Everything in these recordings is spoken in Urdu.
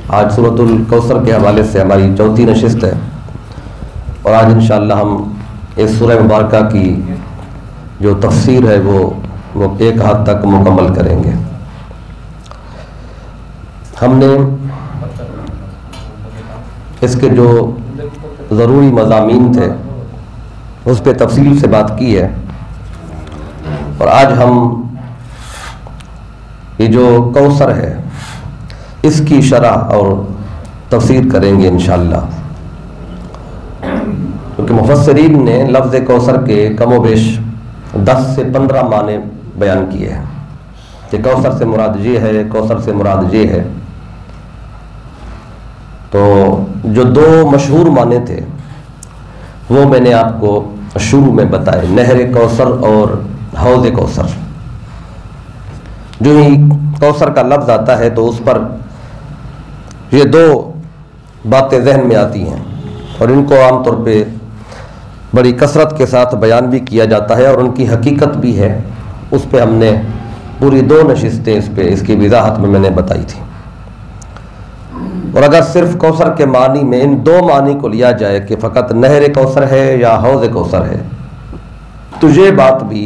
آج سورۃ الکوثر کے حوالے سے ہماری چوتھی نشست ہے، اور آج انشاءاللہ ہم اس سورہ مبارکہ کی جو تفسیر ہے وہ ایک حد تک مکمل کریں گے۔ ہم نے اس کے جو ضروری مضامین تھے اس پہ تفصیل سے بات کی ہے، اور آج ہم یہ جو کوثر ہے اس کی شرح اور تفسیر کریں گے انشاءاللہ، کیونکہ مفسرین نے لفظ کوثر کے کم و بیش 10 سے 15 معنی بیان کیے ہیں کہ کوثر سے مراد یہ ہے، کوثر سے مراد یہ ہے۔ تو جو 2 مشہور معنی تھے وہ میں نے آپ کو شروع میں بتائے، نہر کوثر اور حوض کوثر۔ جو ہی کوثر کا لفظ آتا ہے تو اس پر یہ 2 باتیں ذہن میں آتی ہیں، اور ان کو عام طور پہ بڑی کثرت کے ساتھ بیان بھی کیا جاتا ہے، اور ان کی حقیقت بھی ہے۔ اس پہ ہم نے پوری 2 نشستیں اس کی وضاحت میں نے بتائی تھی۔ اور اگر صرف کوثر کے معنی میں ان 2 معنی کو لیا جائے کہ فقط نہر کوثر ہے یا حوض کوثر ہے، تو یہ بات بھی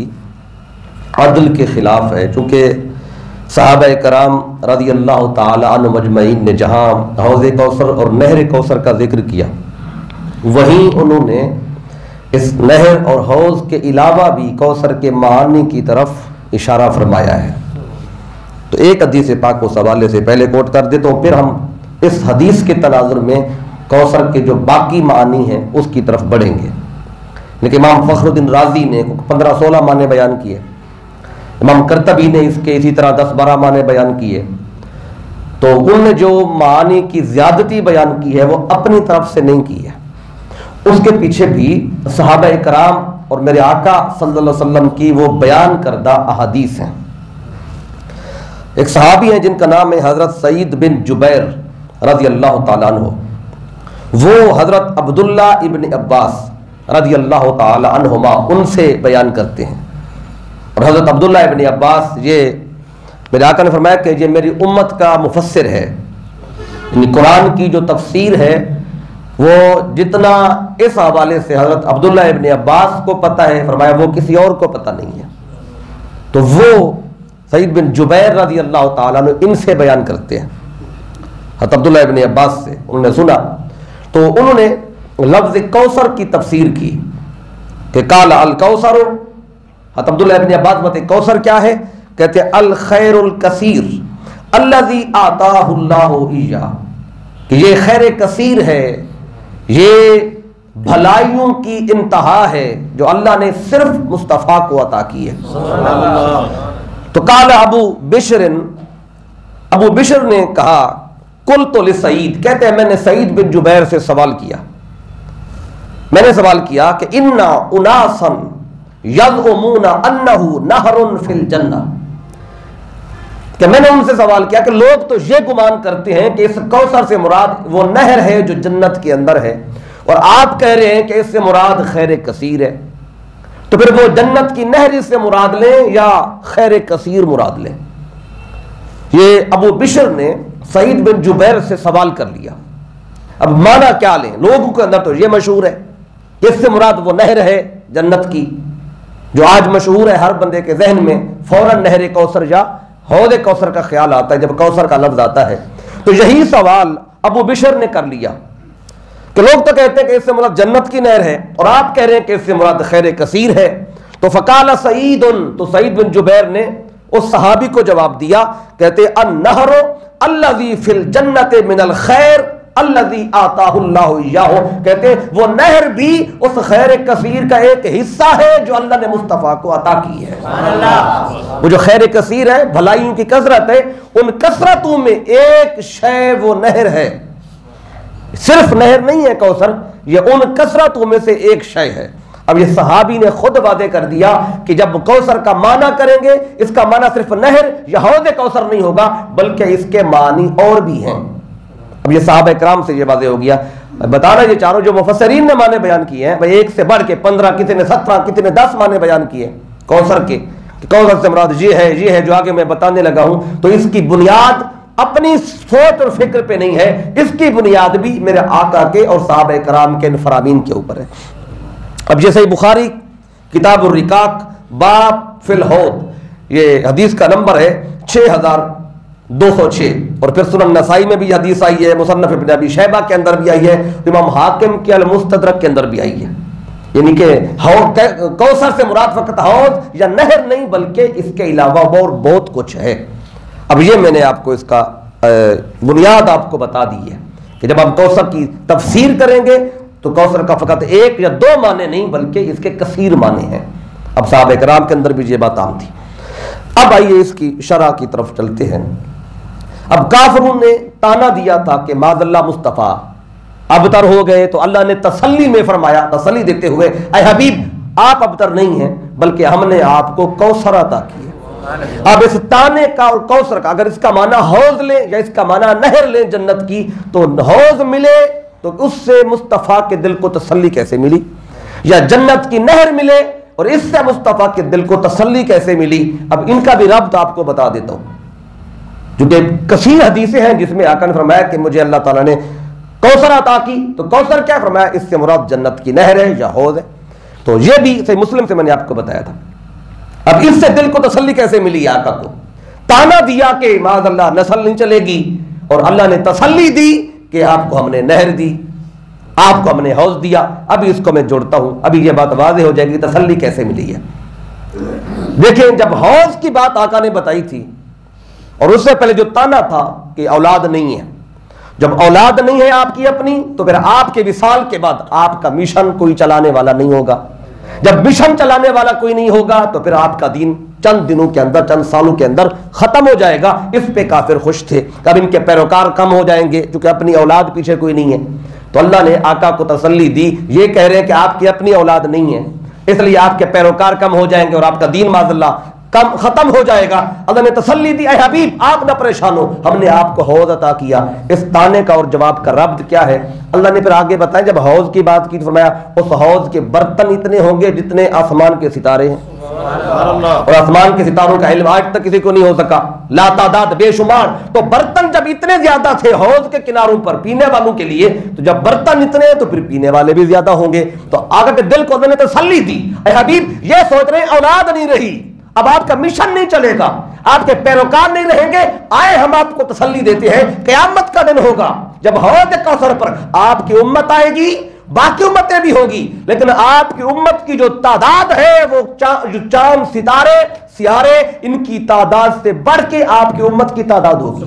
عدل کے خلاف ہے، چونکہ صحابہ کرام رضی اللہ تعالی عنہ مجمعین نے جہاں حوض کوثر اور نہر کوثر کا ذکر کیا، وہیں انہوں نے اس نہر اور حوض کے علاوہ بھی کوثر کے معنی کی طرف اشارہ فرمایا ہے۔ تو ایک حدیث پاک اس حوالے سے پہلے کوٹ کر دیتا ہوں، پھر ہم اس حدیث کے تناظر میں کوثر کے جو باقی معنی ہیں اس کی طرف بڑھیں گے۔ لیکن امام فخر الدین رازی نے 15-16 معنی بیان کیے، امام قرطبی نے اس کے اسی طرح 10-12 معنی بیان کیے۔ تو ان نے جو معنی کی زیادتی بیان کی ہے وہ اپنی طرف سے نہیں کی ہے، اس کے پیچھے بھی صحابہ کرام اور میرے آقا صلی اللہ علیہ وسلم کی وہ بیان کردہ احادیث ہیں۔ ایک صحابی ہیں جن کا نام ہے حضرت سعید بن جبیر رضی اللہ تعالیٰ عنہ، وہ حضرت عبداللہ ابن عباس رضی اللہ تعالیٰ عنہما ان سے بیان کرتے ہیں۔ اور حضرت عبداللہ ابن عباس، یہ میرے آقا نے فرمایا کہ یہ میری امت کا مفسر ہے، یعنی قرآن کی جو تفسیر ہے وہ جتنا اس حوالے سے حضرت عبداللہ ابن عباس کو پتہ ہے، فرمایا وہ کسی اور کو پتہ نہیں ہے۔ تو وہ سعید بن جبیر رضی اللہ تعالیٰ عنہ ان سے بیان کرتے ہیں، حضرت عبداللہ ابن عباس سے انہوں نے سنا۔ تو انہوں نے لفظ کوثر کی تفسیر کی کہ قال الکوثر، حضرت عبداللہ ابن عباس بتائیں کوثر کیا ہے؟ کہتے ہیں الخیر الکثیر الذی آتاہ اللہ ایہ، کہ یہ خیر کثیر ہے، یہ بھلائیوں کی انتہا ہے جو اللہ نے صرف مصطفیٰ کو عطا کی ہے۔ تو قال ابو بشر نے کہا قلت لسعید، کہتے ہیں میں نے سعید بن جبیر سے سوال کیا، میں نے سوال کیا کہ انا اناسا یزعمون انہ نہر فی الجنہ، کہ میں نے ان سے سوال کیا کہ لوگ تو یہ گمان کرتے ہیں کہ اس کوثر سے مراد وہ نہر ہے جو جنت کے اندر ہے، اور آپ کہہ رہے ہیں کہ اس سے مراد خیر کثیر ہے، تو پھر وہ جنت کی نہر اس سے مراد لیں یا خیر کثیر مراد لیں؟ یہ ابو بشر نے سعید بن جبیر سے سوال کر لیا۔ اب معنی کیا لیں؟ لوگوں کے اندر تو یہ مشہور ہے کہ اس سے مراد وہ نہر ہے جنت کی، جو آج مشہور ہے، ہر بندے کے ذہن میں فوراً نہر کوثر یا حوض کوثر کا خیال آتا ہے جب کوثر کا لفظ آتا ہے۔ تو یہی سوال ابو بشر نے کر لیا کہ لوگ تو کہتے ہیں کہ اس سے مراد جنت کی نہر ہے، اور آپ کہہ رہے ہیں کہ اس سے مراد خیر کثیر ہے۔ تو فقال سعید، تو سعید بن جبیر نے اس صحابی کو جواب دیا، کہتے النہر الذی فی الجنت من الخیر الذی آتاہ اللہ ایاہ، کہتے وہ نہر بھی اس خیر کثیر کا ایک حصہ ہے جو اللہ نے مصطفیٰ کو عطا کی ہے۔ وہ جو خیر کثیر ہے، بھلائیوں کی کثرت ہے، ان کثرتوں میں ایک شے وہ نہر ہے، صرف نہر نہیں ہے کوثر، یہ ان کثرتوں میں سے ایک شے ہے۔ اب یہ صحابی نے خود واضح کر دیا کہ جب کوثر کا معنی کریں گے، اس کا معنی صرف نہر یا حوض کوثر نہیں ہوگا، بلکہ اس کے معنی اور بھی ہیں۔ اب یہ صحابہ اکرام سے یہ واضح ہو گیا۔ بتانا یہ چاروں جو مفسرین نے معنی بیان کیے ہیں، ایک سے بڑھ کے 15، کسی نے 17، کسی نے 10 معنی بیان کیے کوثر کے، کہ کوثر سے مراد یہ ہے جو آگے میں بتانے لگا ہوں۔ تو اس کی بنیاد اپنی سوچ اور فکر پہ نہیں ہے، اس کی بنیاد بھی میرے آقا کے اور صحابہ کرام کے فرامین کے اوپر ہے۔ اب یہ صحیح بخاری کتاب الرقاق باب فی الحوض، یہ حدیث کا نمبر ہے 6206، اور پھر سنن نسائی میں بھی حدیث آئی ہے، مصنف ابن ابی شیبہ کے اندر بھی آئی ہے، امام حاکم کے المستدرک کے اندر بھی آئی ہے، یعنی کہ کوثر سے مراد فقط حوض یا نہر نہیں بلکہ اس کے علاوہ اور بہت کچھ ہے۔ اب یہ میں نے آپ کو اس کا بنیاد آپ کو بتا دی ہے کہ جب ہم کوثر کی تفسیر کریں گے تو کوثر کا فقط ایک یا دو معنی نہیں بلکہ اس کے کثیر معنی ہیں۔ اب صحابہ کرام کے اندر بھی یہ بات عام تھی۔ اب آئیے اس کی شرح کی طرف چلتے ہیں۔ اب کافروں نے تانا دیا تھا کہ معاذ اللہ مصطفیٰ ابتر ہو گئے، تو اللہ نے تسلی میں فرمایا، تسلی دیتے ہوئے، اے حبیب آپ ابتر نہیں ہیں بلکہ ہم نے آپ کو کوثر عطا کی ہے۔ اب اس تانے کا اور کوثر کا اگر اس کا معنی حوض لیں یا اس کا معنی نہر لیں جنت کی، تو حوض ملے تو اس سے مصطفیٰ کے دل کو تسلی کیسے ملی، یا جنت کی نہر ملے اور اس سے مصطفیٰ کے دل کو تسلی کیسے ملی۔ اب ان کا بھی ربط آپ کو بتا دیتا ہوں، کیونکہ کثیر حدیثیں ہیں جس میں آقا نے فرمایا کہ مجھے اللہ تعالیٰ نے کوثر عطا کی، تو کوثر کیا فرمایا، اس سے مراد جنت کی نہر ہے یا حوض ہے۔ تو یہ بھی صحیح مسلم سے میں نے آپ کو بتایا تھا۔ اب اس سے دل کو تسلی کیسے ملی، آقا کو تانا دیا کہ معاذ اللہ نسل نہیں چلے گی، اور اللہ نے تسلی دی کہ آپ کو ہم نے نہر دی، آپ کو ہم نے حوض دیا۔ ابھی اس کو میں جوڑتا ہوں، ابھی یہ بات واضح ہو جائے گی تسلی کیسے ملی ہے۔ دیکھیں جب حوض کی بات آقا نے بتائی تھی، اور اس سے پہلے جو تانا تھا کہ اولاد نہیں ہے، جب اولاد نہیں ہے آپ کی اپنی، تو پھر آپ کے وصال کے بعد آپ کا مشن کوئی چلانے والا نہیں ہوگا۔ جب مشن چلانے والا کوئی نہیں ہوگا تو پھر آپ کا دین چند دنوں کے اندر، چند سالوں کے اندر ختم ہو جائے گا۔ اس پہ کافر خوش تھے، کب ان کے پیروکار کم ہو جائیں گے کیونکہ اپنی اولاد پیچھے کوئی نہیں ہے۔ تو اللہ نے آقا کو تسلی دی، یہ کہہ رہے ہیں کہ آپ کی اپنی اولاد نہیں ہے، اس لیے آپ کے پیروکار کم ہو جائیں گے اور آپ کا دین معاذ اللہ کم ختم ہو جائے گا۔ اللہ نے تسلی دی، اے حبیب آپ نہ پریشان ہو، ہم نے آپ کو حوض عطا کیا۔ اس تانے کا اور جواب کا ربط کیا ہے، اللہ نے پھر آگے بتایا، جب حوض کی بات کی تو فرمایا اس حوض کے برتن اتنے ہوں گے جتنے آسمان کے ستارے ہیں، اور آسمان کے ستاروں کا علم آج تک کسی کو نہیں ہو سکا، لا تعداد بے شمار۔ تو برتن جب اتنے زیادہ تھے حوض کے کناروں پر پینے والوں کے لیے، تو جب برتن اتنے ہیں تو پھر پینے والے بھی زیادہ ہوں گے۔ تو آقا کے دل کو اللہ نے تسلی دی، اے حبیب یہ سوچ رہے ہیں اولاد نہیں رہی، اب آپ کا مشن نہیں چلے گا، آپ کے پیروکار نہیں رہیں گے، آئے ہم آپ کو تسلی دیتے ہیں، قیامت کا دن ہوگا جب حوض کوثر پر آپ کی امت آئے گی، باقی امتیں بھی ہوگی، لیکن آپ کی امت کی جو تعداد ہے وہ جو چاند ستارے سیارے ان کی تعداد سے بڑھ کے آپ کی امت کی تعداد ہوگی۔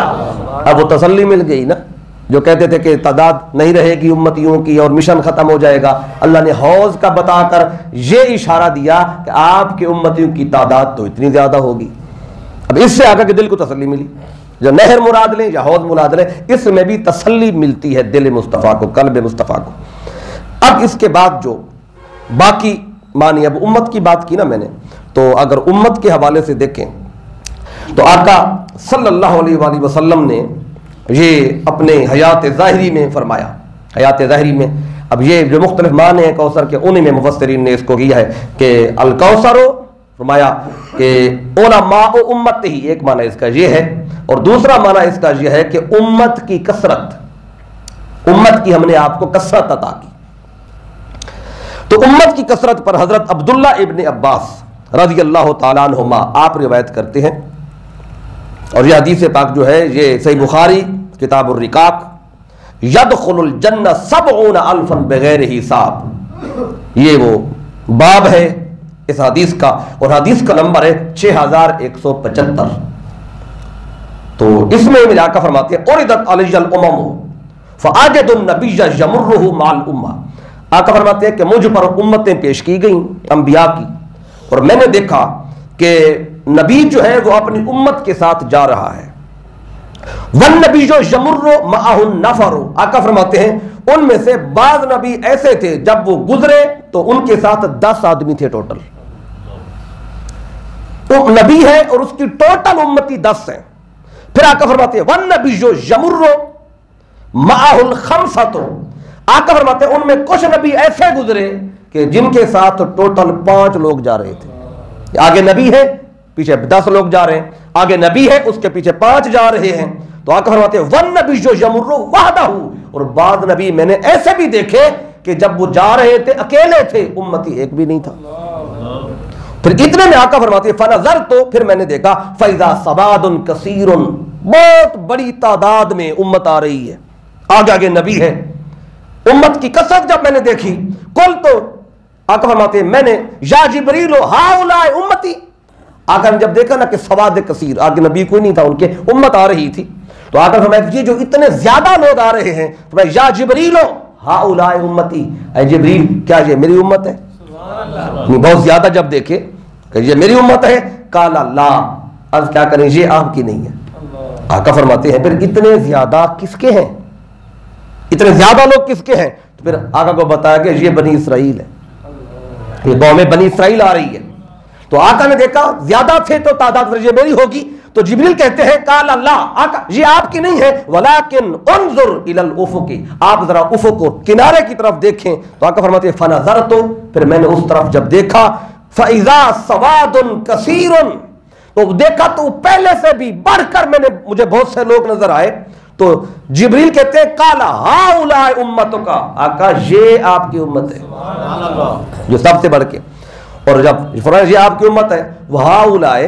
اب وہ تسلی مل گئی نا، جو کہتے تھے کہ تعداد نہیں رہے گی امتیوں کی اور مشن ختم ہو جائے گا، اللہ نے حوض کا بتا کر یہ اشارہ دیا کہ آپ کے امتیوں کی تعداد تو اتنی زیادہ ہوگی۔ اب اس سے آقا کے دل کو تسلی ملی، جو نہر مراد لیں یا حوض مراد لیں، اس میں بھی تسلی ملتی ہے دل مصطفیٰ کو، قلب مصطفیٰ کو۔ اب اس کے بعد جو باقی معنی، اب امت کی بات کی نا میں نے، تو اگر امت کے حوالے سے دیکھیں تو آقا صلی اللہ علیہ وآلہ وسلم نے یہ اپنے حیات ظاہری میں فرمایا، حیات ظاہری میں۔ اب یہ جو مختلف معنی ہیں کوثر کے، انہی میں مفسرین نے اس کو کیا ہے کہ الکوثر، فرمایا کہ علماء امت ہی، ایک معنی اس کا یہ ہے، اور دوسرا معنی اس کا یہ ہے کہ امت کی کثرت، امت کی ہم نے آپ کو کثرت عطا کی۔ تو امت کی کثرت پر حضرت عبداللہ ابن عباس رضی اللہ تعالیٰ عنہما آپ روایت کرتے ہیں، اور یہ حدیث پاک جو ہے یہ صحیح بخاری کتاب الرقاق، یدخل الجنہ 70,000 بغیر حساب، یہ وہ باب ہے اس حدیث کا، اور حدیث کا نمبر ہے 6175۔ تو اس میں میرے آقا فرماتے ہیں اردت علی الامم فاجد النبی یمرہ مع الامہ، آقا فرماتے ہیں کہ مجھ پر امتیں پیش کی گئیں انبیاء کی، اور میں نے دیکھا کہ نبی جو ہے وہ اپنی امت کے ساتھ جا رہا ہے، والنبی جو یمر معہ النفر، آقا فرماتے ہیں ان میں سے بعض نبی ایسے تھے جب وہ گزرے تو ان کے ساتھ 10 آدمی تھے ٹوٹل، تو نبی ہے اور اس کی ٹوٹل امتی 10 ہیں۔ پھر آقا فرماتے ہیں والنبی جو یمر معہ الخمسۃ، آقا فرماتے ہیں ان میں کچھ نبی ایسے گزرے کہ جن کے ساتھ ٹوٹل 5 لوگ جا رہے تھے، آگے نبی ہے پیچھے 10 لوگ جا رہے ہیں، آگے نبی ہے، اس کے پیچھے 5 جا رہے ہیں. تو آقا فرماتے ہیں وَالنَّبِيُّ يَمُرُّ وَحْدَهُ، اور بعض نبی میں نے ایسے بھی دیکھے کہ جب وہ جا رہے تھے اکیلے تھے، امتی ایک بھی نہیں تھا. پھر اتنے میں آقا فرماتے ہیں فَنَظَرْتُ، پھر میں نے دیکھا فَإِذَا سَوَادٌ كَثِيرٌ، بہت بڑی تعداد میں امت آ رہی ہے، آگے آگے نبی ہے، امت کی کثرت جب میں نے دیکھی، قُلْتُ، آقا فرماتے ہیں میں نے یا جبریل ہؤلاء امتی، آقا نے جب دیکھا نا کہ سواد کثیر، آگے نبی کوئی نہیں تھا، ان کے امت آ رہی تھی، تو آقا فرمایا کہ یہ جو اتنے زیادہ لوگ آ رہے ہیں، فرمایا یا جبریل ہؤلاء امتی، اے جبریل کیا یہ میری امت ہے؟ بہت زیادہ جب دیکھے کہ یہ میری امت ہے، قال لا، عرض کیا کریں یہ آپ کی نہیں ہے. آقا فرماتے ہیں پھر اتنے زیادہ کس کے ہیں، اتنے زیادہ لوگ کس کے ہیں؟ تو پھر آقا کو بتایا کہ یہ بنی اسرائیل ہے، یہ قوم بنی اسرائیل آ رہی ہے. تو آقا نے دیکھا زیادہ تھے تو تعداد یہ میری ہوگی، تو جبریل کہتے ہیں قال اللہ، آقا یہ آپ کی نہیں ہے، ولیکن انظر الی الافق، آپ ذرا افق کو کنارے کی طرف دیکھیں. تو آقا فرماتے ہیں فنظرت، پھر میں نے اس طرف جب دیکھا فاذا سواد کثیر، تو دیکھا تو پہلے سے بھی بڑھ کر مجھے بہت سے لوگ نظر آئے. تو جبریل کہتے ہیں قال ہؤلاء امتک، آقا یہ آپ کی امت ہے جو سب سے بڑھ کے، اور جب فرمایا یہ آپ کی امت ہے، وہؤلاء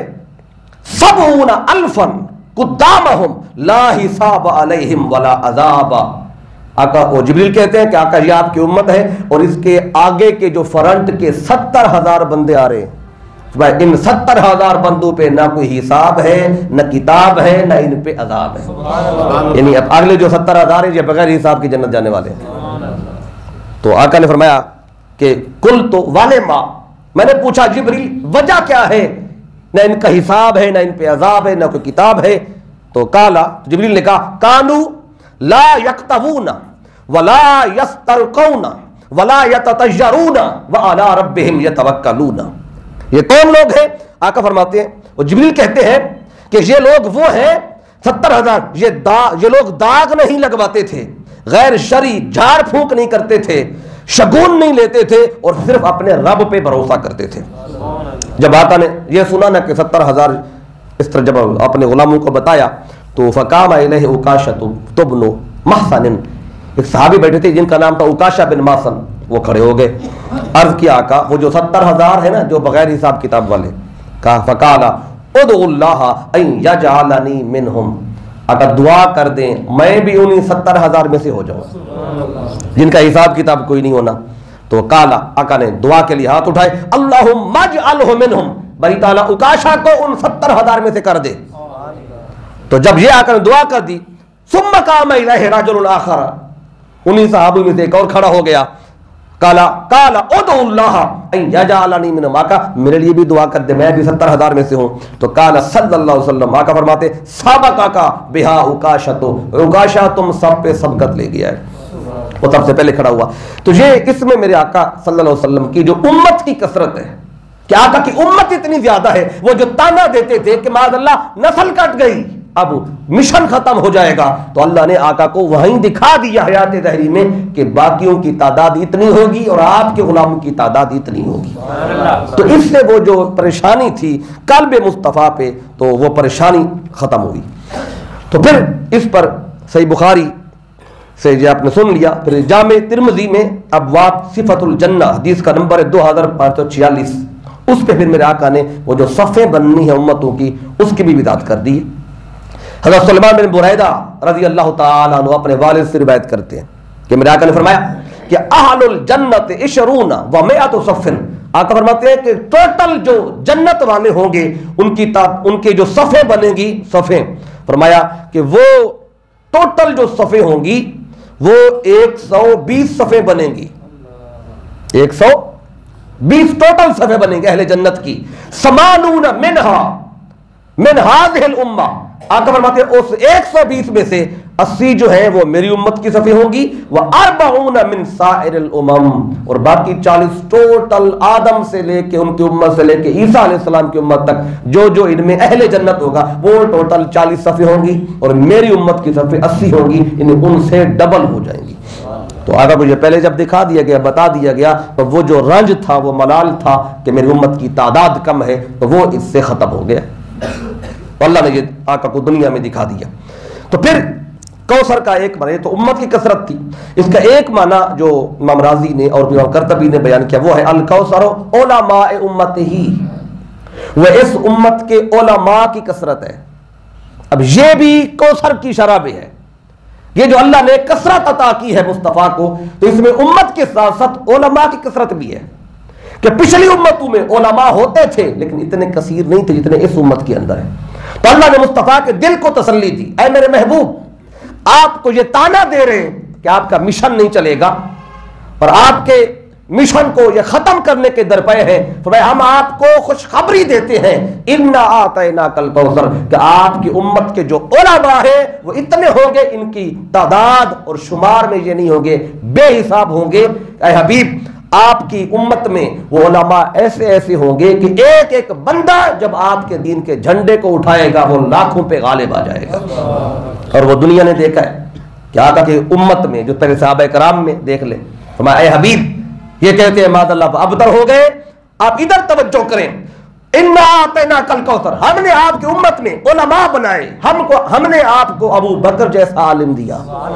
سبعون الفا قدامہم لا حساب علیہم ولا عذاب. آقا وہ جبریل کہتے ہیں کہ آقا یہ آپ کی امت ہے، اور اس کے آگے کے جو فرنٹ کے 70,000 بندے آ رہے ہیں، ان 70,000 بندوں پہ نہ کوئی حساب ہے، نہ کتاب ہے، نہ ان پہ عذاب ہے. یعنی اب اگلے جو 70,000 ہیں یہ بغیر حساب کی جنت جانے والے ہیں. تو آقا نے فرمایا کہ کل تو والے ماں، میں نے پوچھا جبریل وجہ کیا ہے، نہ ان کا حساب ہے، نہ ان پہ عذاب ہے، نہ کوئی کتاب ہے. تو کالا، جبریل نے کہا کانو لا یکتوون ولا یسترقون ولا یتطیرون وعلی ربہم یتوکلون. یہ کون لوگ ہیں؟ آقا فرماتے ہیں، اور جبریل کہتے ہیں کہ یہ لوگ وہ ہیں 70,000، یہ لوگ داغ نہیں لگواتے تھے، غیر شرعی جھاڑ پھونک نہیں کرتے تھے، شگون نہیں لیتے تھے، اور صرف اپنے رب پہ بھروسہ کرتے تھے. جب آقا نے یہ سنا نا کہ 70,000 اس طرح جب اپنے غلاموں کو بتایا، تو فقام الیہ عکاشۃ بن محصن، ایک صحابی بیٹھے تھے جن کا نام تھا عکاشہ بن محصن، وہ کھڑے ہو گئے. عرض کیا آقا وہ جو 70,000 ہے نا جو بغیر حساب کتاب والے، کہا فقال ادعو اللہ ان یجعلنی منہم، آقا دعا کر دیں میں بھی انہی 70,000 میں سے ہو جاؤں جن کا حساب کتاب کوئی نہیں ہونا. تو کالا، آقا نے دعا کے لیے ہاتھ اٹھائے، اللہم اجعلہ منہم، بری تعالیٰ عکاشہ کو ان 70,000 میں سے کر دے. تو جب یہ آقا نے دعا کر دی، ثم قام الیہ رجل آخر، انہی صحابی میں سے ایک اور کھڑا ہو گیا، کالا ادعو اللہ ان یجعلنی منہم، آقا میرے لیے بھی دعا کر دے میں بھی 70,000 میں سے ہوں. تو کالا صلی اللہ علیہ وسلم، آقا فرماتے سابقہ بہا عکاشۃ، عکاشہ تم سب پہ سبقت لے گیا ہے، وہ سب سے پہلے کھڑا ہوا. تو یہ اس میں میرے آقا صلی اللہ علیہ وسلم کی جو امت کی کثرت ہے، کہ آقا کی امت اتنی زیادہ ہے، وہ جو تانا دیتے تھے کہ معاذ اللہ نسل کٹ گئی، اب مشن ختم ہو جائے گا، تو اللہ نے آقا کو وہیں دکھا دیا حیات ظاہری میں کہ باقیوں کی تعداد اتنی ہوگی اور آپ کے غلاموں کی تعداد اتنی ہوگی. تو اس سے وہ جو پریشانی تھی قلب مصطفیٰ پہ، تو وہ پریشانی ختم ہوئی. تو پھر اس پر صحیح بخاری سے یہ آپ نے سن لیا. پھر جامع ترمذی میں ابواب صفت الجنہ حدیث کا نمبر ہے 2546، اس پہ پھر میرے آقا نے وہ جو صفیں بننی ہیں امتوں کی اس کی بھی وضاحت کر دی. حضرت سلمان بن بریدہ رضی اللہ تعالیٰ عنہ اپنے والد سے روایت کرتے ہیں کہ میرے آقا نے فرمایا کہ اہل الجنت 20 و 100 صف، آقا فرماتے ہیں کہ ٹوٹل جو جنت والے ہوں گے ان کی جو صفیں بنے گی، صفیں، فرمایا کہ وہ ٹوٹل جو صفیں ہوں گی وہ 120 صفیں بنیں گی، 120 ٹوٹل صفیں بنیں گے اہل جنت کی. 80 من هذه الامہ، آقا فرماتے ہیں اس 120 میں سے 80 جو ہیں وہ میری امت کی صفیں ہوں گی، و40 من سائر الامم، اور باقی 40 ٹوٹل آدم سے لے کے ان کی امت سے لے کے عیسیٰ علیہ السلام کی امت تک جو ان میں اہل جنت ہوگا وہ ٹوٹل 40 صفیں ہوں گی، اور میری امت کی صفیں 80 ہوں گی، ان سے ڈبل ہو جائیں گی. تو آقا کو یہ پہلے جب دکھا دیا گیا، بتا دیا گیا، تو وہ جو رنج تھا، وہ ملال تھا کہ میری امت کی تعداد کم ہے، تو وہ اس سے ختم ہو گیا. اللہ نے یہ آقا کو دنیا میں دکھا دیا. تو پھر کوثر کا ایک معنی تو امت کی کثرت تھی. اس کا ایک معنی جو امام راضی نے اور امام قرطبی نے بیان کیا وہ ہے الکوثر علماء امتہ، وہ اس امت کے علماء کی کثرت ہے. اب یہ بھی کوثر کی شرح میں ہے. یہ جو اللہ نے کثرت عطا کی ہے مصطفیٰ کو، تو اس میں امت کے ساتھ ساتھ علماء کی کثرت بھی ہے. کہ پچھلی امتوں میں علماء ہوتے تھے لیکن اتنے کثیر نہیں تھے جتنے اس امت کے اندر ہے. تو اللہ نے مصطفیٰ کے دل کو تسلی دی، اے میرے محبوب، آپ کو یہ تانا دے رہے ہیں کہ آپ کا مشن نہیں چلے گا اور آپ کے مشن کو یہ ختم کرنے کے درپے ہیں، تو ہم آپ کو خوشخبری دیتے ہیں اِنَّا أَعْطَيْنَاكَ الْكَوْثَرَ، کہ آپ کی امت کے جو علماء ہیں وہ اتنے ہوں گے، ان کی تعداد اور شمار میں یہ نہیں ہوں گے، بے حساب ہوں گے. اے حبیب، آپ کی امت میں وہ علماء ایسے ایسے ہوں گے کہ ایک ایک بندہ جب آپ کے دین کے جھنڈے کو اٹھائے گا وہ لاکھوں پہ غالب آ جائے گا. اور وہ دنیا نے دیکھا ہے کہ آقا کی امت میں جو پہلے صحابہ کرام میں دیکھ لیں. اے حبیب، یہ کہتے ہیں ماد اللہ ابتر ہو گئے، آپ ادھر توجہ کریں. اِنَّا أَعْطَيْنَاكَ الْكَوْثَرَ، ہم نے آپ کی امت میں علماء بنائے، ہم نے آپ کو ابو بکر جیسا عالم دیا،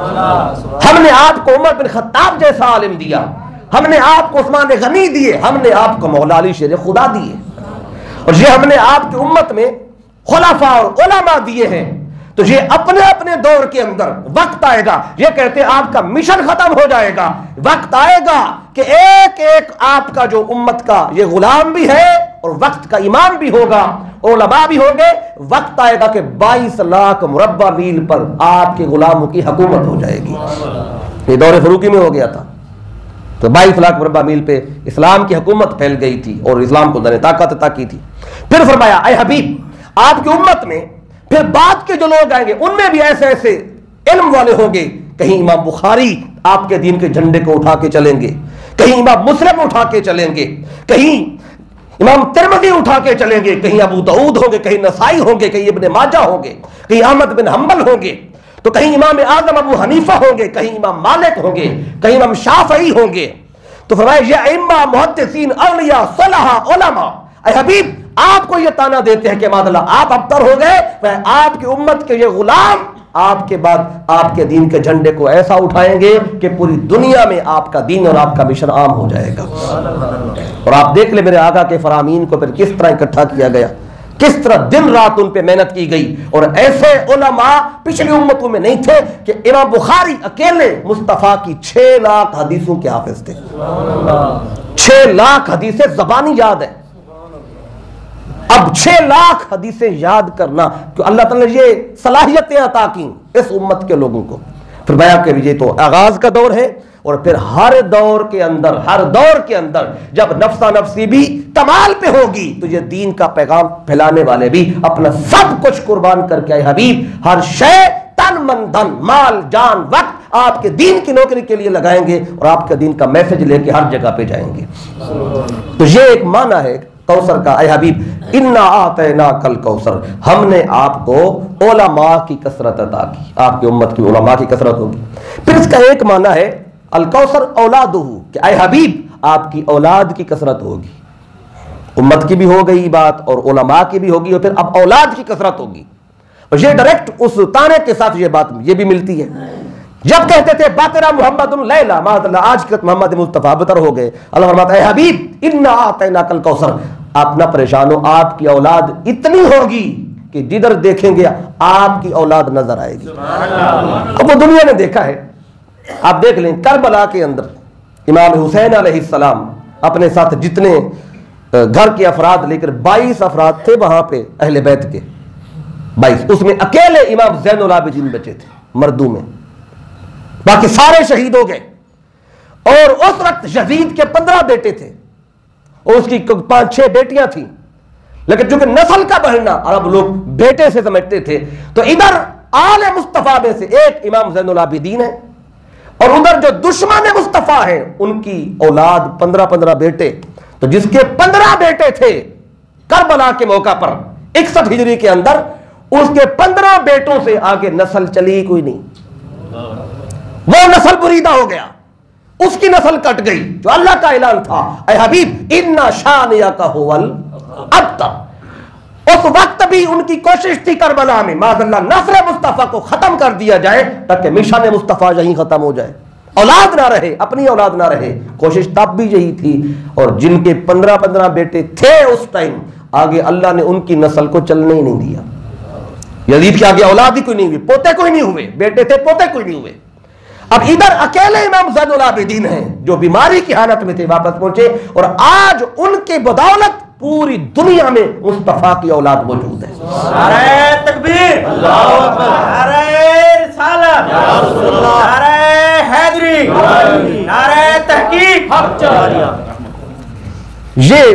ہم نے آپ کو عمر بن خطاب جیسا عالم دیا، ہم نے آپ کو عثمان غنی دیے، ہم نے آپ کو مولا علی شیر خدا دیے، اور یہ ہم نے آپ کی امت میں خلفاء اور علماء دیے ہیں. تو یہ اپنے اپنے دور کے اندر وقت آئے گا، یہ کہتے ہیں آپ کا مشن ختم ہو جائے گا، وقت آئے گا کہ ایک ایک آپ کا جو امت کا یہ غلام بھی ہے اور وقت کا امام بھی ہوگا، علماء بھی ہوں گے. وقت آئے گا کہ 22 لاکھ مربع میل پر آپ کے غلاموں کی حکومت ہو جائے گی. یہ دور فاروقی میں ہو گیا تھا، تو 22 لاکھ مربع میل پہ اسلام کی حکومت پھیل گئی تھی اور اسلام کو نے طاقت عطا کی تھی. پھر فرمایا اے حبیب، آپ کی امت میں پھر بعد کے جو لوگ آئیں گے ان میں بھی ایسے ایسے علم والے ہوں گے. کہیں امام بخاری آپ کے دین کے جھنڈے کو اٹھا کے چلیں گے، کہیں امام مسلم اٹھا کے چلیں گے، کہیں امام ترمذی اٹھا کے چلیں گے، کہیں ابو داؤد ہوں گے، کہیں نسائی ہوں گے، کہیں ابن ماجہ ہوں گے، کہیں احمد بن حنبل ہوں گے، تو کہیں امام اعظم ابو حنیفہ ہوں گے، کہیں امام مالک ہوں گے، کہیں امام شافعی ہوں گے. تو فرمایا یہ ائمہ، محدثین، اولیاء، صلحاء، علماء، اے حبیب آپ کو یہ تانا دیتے ہیں کہ ماد اللہ آپ ابتر ہو گئے، آپ کی امت کے یہ غلام آپ کے بعد آپ کے دین کے جھنڈے کو ایسا اٹھائیں گے کہ پوری دنیا میں آپ کا دین اور آپ کا مشن عام ہو جائے گا. اور آپ دیکھ لیں میرے آقا کے فرامین کو پھر کس طرح اکٹھا کیا گیا، کس طرح دن رات ان پہ محنت کی گئی. اور ایسے علماء پچھلی امتوں میں نہیں تھے کہ امام بخاری اکیلے مصطفیٰ کی 6 لاکھ حدیثوں کے حافظ تھے. 6 لاکھ حدیثیں زبانی یاد ہے. اب 6 لاکھ حدیثیں یاد کرنا کہ اللہ تعالیٰ نے یہ صلاحیتیں عطا کی اس امت کے لوگوں کو. پھر بیان کہ یہ تو آغاز کا دور ہے، اور پھر ہر دور کے اندر جب نفسا نفسی بھی کمال پہ ہوگی تو یہ دین کا پیغام پھیلانے والے بھی اپنا سب کچھ قربان کر کے آئے حبیب، ہر شے، تن من دھن، مال جان وقت آپ کے دین کی نوکری کے لیے لگائیں گے اور آپ کے دین کا میسج لے کے ہر جگہ پہ جائیں گے. تو یہ ایک معنی ہے کوثر کا. اے حبیب اِنَّا أَعْطَيْنَاكَ الْكَوْثَرَ، ہم نے آپ کو علماء کی کثرت عطا کی، آپ کی امت کی علماء کی کثرت ہوگی. پھر اس کا ایک معنی ہے الکوثر اولادہ، کہ اے حبیب آپ کی اولاد کی کثرت ہوگی. امت کی بھی ہو گئی بات اور علماء کی بھی ہوگی، اور پھر اب اولاد کی کثرت ہوگی. اور یہ ڈائریکٹ اس تانے کے ساتھ یہ بات یہ بھی ملتی ہے. جب کہتے تھے باقرہ محمد اللیلہ، ماذا اللہ آج کے محمد مصطفیٰ بتر ہو گئے، اللہ فرماتا ہے اے حبیب اِنَّا أَعْطَيْنَاكَ الْكَوْثَرَ، آپ نہ پریشان ہو، آپ کی اولاد اتنی ہوگی کہ جدھر دیکھیں گے آپ کی اولاد نظر آئے گی. اب وہ دنیا نے دیکھا ہے. آپ دیکھ لیں کربلا کے اندر امام حسین علیہ السلام اپنے ساتھ جتنے گھر کے افراد لے کر 22 افراد تھے وہاں پہ اہل بیت کے 22، اس میں اکیلے امام زین العابدین بچے تھے مردوں میں، باقی سارے شہید ہو گئے. اور اس وقت یزید کے 15 بیٹے تھے اور اس کی 5-6 بیٹیاں تھیں، لیکن چونکہ نسل کا بڑھنا عرب لوگ بیٹے سے سمجھتے تھے، تو ادھر آل مصطفیٰ میں سے ایک امام زین العابدین ہے، اور ادھر جو دشمن مصطفیٰ ہیں ان کی اولاد 15 بیٹے. تو جس کے 15 بیٹے تھے کربلا کے موقع پر 61 ہجری کے اندر، اس کے 15 بیٹوں سے آگے نسل چلی کوئی نہیں، وہ نسل بریدہ ہو گیا. اس کی نسل کٹ گئی جو اللہ کا اعلان تھا، اے حبیب اِنَّ شَانِئَکَ هُوَ الْأَبْتَرُ۔ اس وقت بھی ان کی کوشش تھی کربلا میں معاذ اللہ نسل مصطفیٰ کو ختم کر دیا جائے تاکہ مشن مصطفیٰ یہیں ختم ہو جائے، اولاد نہ رہے، اپنی اولاد نہ رہے۔ کوشش تب بھی یہی تھی، اور جن کے 15 بیٹے تھے اس ٹائم، آگے اللہ نے ان کی نسل کو چلنے ہی نہیں دیا۔ یزید کے آگے اولاد ہی کوئی نہیں ہوئی، پوتے کوئی نہیں ہوئے، بیٹے تھے پوتے کوئی نہیں ہوئے۔ اب ادھر اکیلے امام زین العابدین ہیں جو بیماری کی حالت میں تھے، واپس پہنچے، اور آج ان کے بدولت پوری دنیا میں مصطفیٰ کی اولاد موجود ہے۔ نعرہ تکبیر، اللہ اکبر، نعرہ رسالت، یا رسول اللہ، نعرہ حیدری، نعرہ تحقیق، حق جاریہ۔ یہ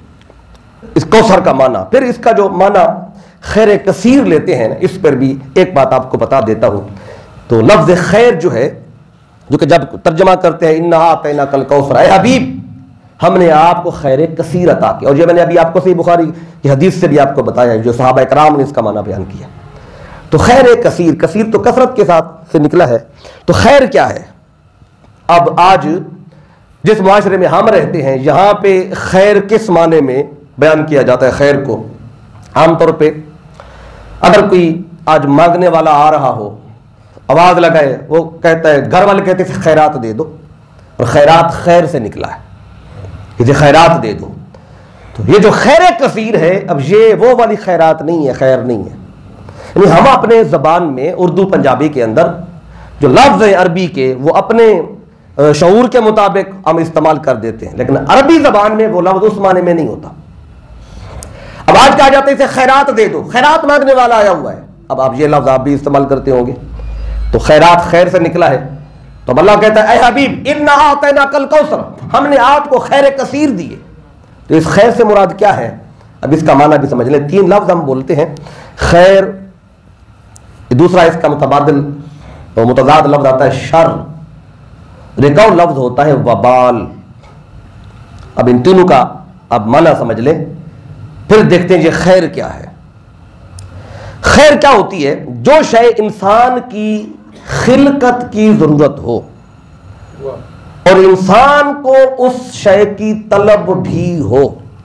اس کوثر کا معنی، پھر اس کا جو معنی خیر کثیر لیتے ہیں، اس پر بھی ایک بات آپ کو بتا دیتا ہوں۔ تو لفظ خیر جو ہے، جو کہ جب ترجمہ کرتے ہیں اِنَّا أَعْطَيْنَاكَ الْكَوْثَرَ، اے حبیب ہم نے آپ کو خیر کثیر عطا کیا، اور یہ میں نے ابھی آپ کو صحیح بخاری کی حدیث سے بھی آپ کو بتایا ہے جو صحابہ کرام نے اس کا معنی بیان کیا۔ تو خیر کثیر، کثیر تو کثرت کے ساتھ سے نکلا ہے، تو خیر کیا ہے؟ اب آج جس معاشرے میں ہم رہتے ہیں یہاں پہ خیر کس معنی میں بیان کیا جاتا ہے؟ خیر کو عام طور پہ اگر کوئی آج مانگنے والا آ رہا ہو، آواز لگائے، وہ کہتا ہے، گھر والے کہتے ہیں خیرات دے دو، اور خیرات خیر سے نکلا ہے، یہ خیرات دے دو۔ تو یہ جو خیر کثیر ہے، اب یہ وہ والی خیرات نہیں ہے، خیر نہیں ہے۔ یعنی ہم اپنے زبان میں اردو پنجابی کے اندر جو لفظ ہیں عربی کے، وہ اپنے شعور کے مطابق ہم استعمال کر دیتے ہیں، لیکن عربی زبان میں وہ لفظ اس معنی میں نہیں ہوتا۔ اب آج کہا جاتا ہے اسے خیرات دے دو، خیرات مانگنے والا آیا ہوا ہے، اب آپ یہ لفظ آپ بھی استعمال کرتے ہوں گے، تو خیرات خیر سے نکلا ہے۔ تو اب اللہ کہتا ہے اے حبیب اِنَّا أَعْطَيْنَاكَ الْكَوْثَرَ، ہم نے آپ کو خیر کثیر دیے۔ تو اس خیر سے مراد کیا ہے؟ اب اس کا معنی بھی سمجھ لیں۔ 3 لفظ ہم بولتے ہیں، خیر، دوسرا اس کا متبادل اور متضاد لفظ آتا ہے شر، ایک اور لفظ ہوتا ہے وبال۔ اب ان تینوں کا اب معنی سمجھ لیں، پھر دیکھتے ہیں یہ خیر کیا ہے۔ خیر کیا ہوتی ہے؟ جو شے انسان کی خلقت کی ضرورت ہو اور انسان کو اس شے کی طلب بھی ہو،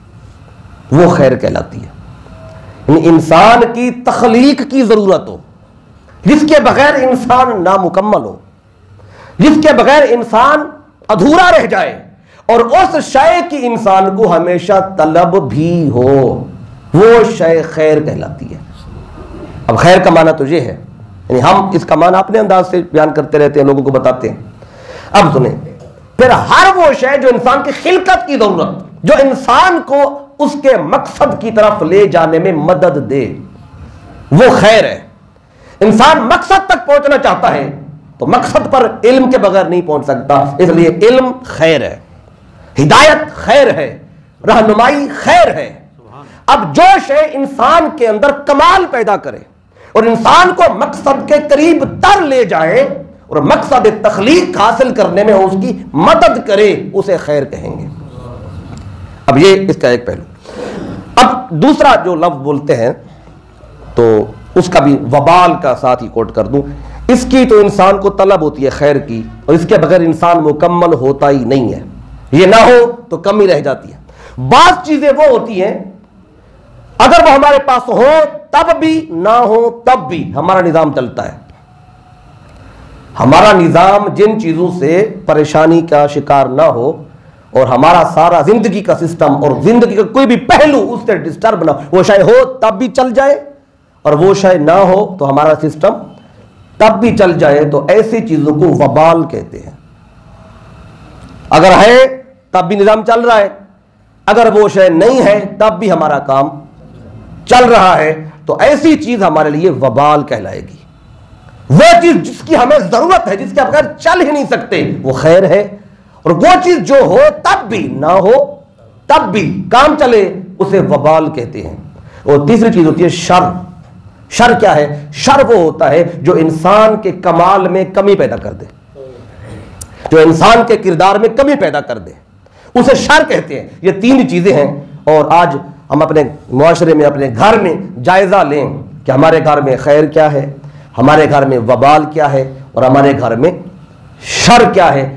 وہ خیر کہلاتی ہے۔ یعنی انسان کی تخلیق کی ضرورت ہو، جس کے بغیر انسان نامکمل ہو، جس کے بغیر انسان ادھورا رہ جائے، اور اس شے کی انسان کو ہمیشہ طلب بھی ہو، وہ شے خیر کہلاتی ہے۔ اب خیر کا معنی تو یہ ہے، یعنی ہم اس کا معنی اپنے انداز سے بیان کرتے رہتے ہیں، لوگوں کو بتاتے ہیں۔ اب سنیں، پھر ہر وہ شے جو انسان کی خلقت کی ضرورت، جو انسان کو اس کے مقصد کی طرف لے جانے میں مدد دے، وہ خیر ہے۔ انسان مقصد تک پہنچنا چاہتا ہے تو مقصد پر علم کے بغیر نہیں پہنچ سکتا، اس لیے علم خیر ہے، ہدایت خیر ہے، رہنمائی خیر ہے۔ اب جو شے انسان کے اندر کمال پیدا کرے اور انسان کو مقصد کے قریب تر لے جائے اور مقصد تخلیق حاصل کرنے میں اس کی مدد کرے، اسے خیر کہیں گے۔ اب یہ اس کا ایک پہلو۔ اب دوسرا جو لفظ بولتے ہیں تو اس کا بھی وبال کا ساتھ ہی کوٹ کر دوں، اس کی تو انسان کو طلب ہوتی ہے خیر کی، اور اس کے بغیر انسان مکمل ہوتا ہی نہیں ہے، یہ نہ ہو تو کمی رہ جاتی ہے۔ بعض چیزیں وہ ہوتی ہیں اگر وہ ہمارے پاس ہو تب بھی، نہ ہو تب بھی ہمارا نظام چلتا ہے۔ ہمارا نظام جن چیزوں سے پریشانی کا شکار نہ ہو، اور ہمارا سارا زندگی کا سسٹم اور زندگی کا کوئی بھی پہلو اس سے ڈسٹرب نہ ہو، وہ شے ہو تب بھی چل جائے، اور وہ شے نہ ہو تو ہمارا سسٹم تب بھی چل جائے، تو ایسی چیزوں کو وبال کہتے ہیں۔ اگر ہے تب بھی نظام چل رہا ہے، اگر وہ شے نہیں ہے تب بھی ہمارا کام چل رہا ہے، تو ایسی چیز ہمارے لیے وبال کہلائے گی۔ وہ چیز جس کی ہمیں ضرورت ہے، جس کے بغیر چل ہی نہیں سکتے، وہ خیر ہے، اور وہ چیز جو ہو تب بھی، نہ ہو تب بھی کام چلے، اسے وبال کہتے ہیں۔ اور تیسری چیز ہوتی ہے شر۔ شر کیا ہے؟ شر وہ ہوتا ہے جو انسان کے کمال میں کمی پیدا کر دے، جو انسان کے کردار میں کمی پیدا کر دے، اسے شر کہتے ہیں۔ یہ 3 چیزیں ہیں، اور آج ہم اپنے معاشرے میں، اپنے گھر میں جائزہ لیں کہ ہمارے گھر میں خیر کیا ہے، ہمارے گھر میں وبال کیا ہے، اور ہمارے گھر میں شر کیا ہے۔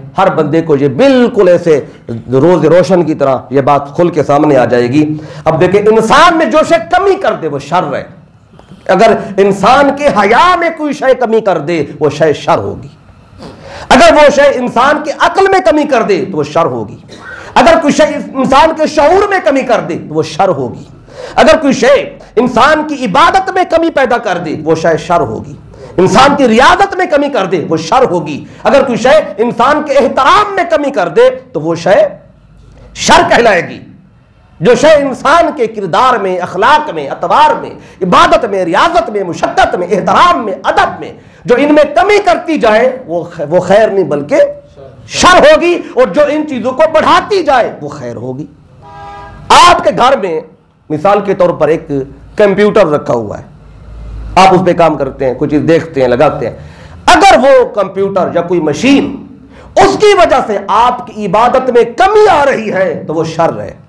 ہر بندے کو یہ بالکل ایسے روز روشن کی طرح یہ بات کھل کے سامنے آ جائے گی۔ اب دیکھیں انسان میں جو شے کمی کر دے وہ شر ہے، اگر انسان کے حیا میں کوئی شے کمی کر دے وہ شے شر ہوگی، اگر وہ شے انسان کے عقل میں کمی کر دے تو وہ شر ہوگی، اگر کوئی شے انسان کے شعور میں کمی کر دے تو وہ شر ہوگی، اگر کوئی شے انسان کی عبادت میں کمی پیدا کر دے وہ شے شر ہوگی، انسان کی ریاضت میں کمی کر دے وہ شر ہوگی، اگر کوئی شے انسان کے احترام میں کمی کر دے تو وہ شے شر کہلائے گی۔ جو شے انسان کے کردار میں، اخلاق میں، اطوار میں، عبادت میں، ریاضت میں، مشقت میں، احترام میں، ادب میں جو ان میں کمی کرتی جائے وہ خیر نہیں بلکہ شر ہوگی، اور جو ان چیزوں کو بڑھاتی جائے وہ خیر ہوگی۔ آپ کے گھر میں مثال کے طور پر ایک کمپیوٹر رکھا ہوا ہے، آپ اس پہ کام کرتے ہیں، کوئی چیز دیکھتے ہیں، لگاتے ہیں، اگر وہ کمپیوٹر یا کوئی مشین اس کی وجہ سے آپ کی عبادت میں کمی آ رہی ہے تو وہ شر ہے۔